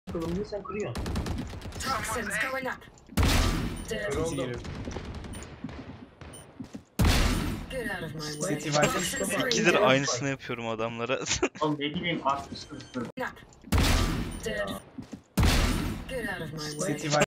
Kılımını sen kırıyorsun. Toxins going up. Dead. Get out of my way. City var. Toxins free. İkidir aynısını yapıyorum adamlara. Oğlum ne bileyim 60 kılıçlı. Up. Dead. Get out of my way. City var.